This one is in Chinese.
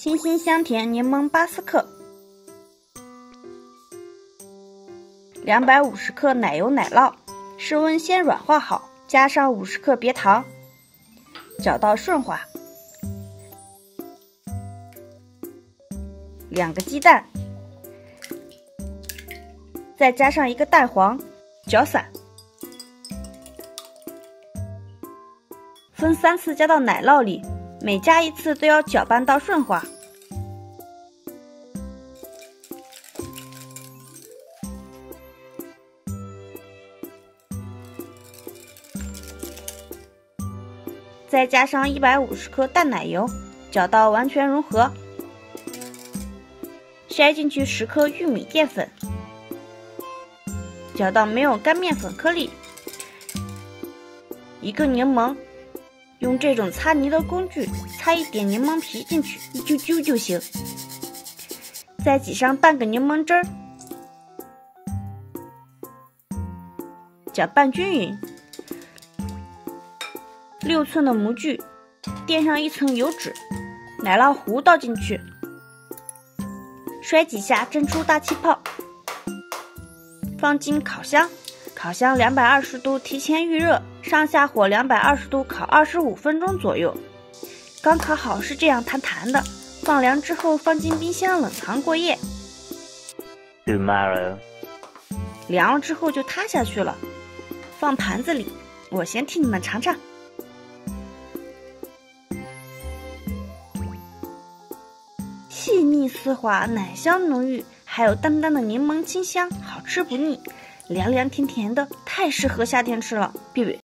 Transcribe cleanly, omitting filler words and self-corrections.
清新香甜柠檬巴斯克，250克奶油奶酪，室温先软化好，加上50克别糖，搅到顺滑。2个鸡蛋，再加上1个蛋黄，搅散，分3次加到奶酪里，每加1次都要搅拌到顺滑。再加上150克淡奶油，搅到完全融合。筛进去10克玉米淀粉，搅到没有干面粉颗粒。1个柠檬，用这种擦泥的工具擦一点柠檬皮进去，一揪揪就行。再挤上半个柠檬汁儿，搅拌均匀。6寸的模具，垫上1层油纸，奶酪糊倒进去，摔几下蒸出大气泡，放进烤箱，烤箱220度提前预热，上下火220度烤25分钟左右。刚烤好是这样弹弹的，放凉之后放进冰箱冷藏过夜。 Tomorrow， 凉了之后就塌下去了，放盘子里，我先替你们尝尝。细腻丝滑，奶香浓郁，还有淡淡的柠檬清香，好吃不腻，凉凉甜甜的，太适合夏天吃了。别别，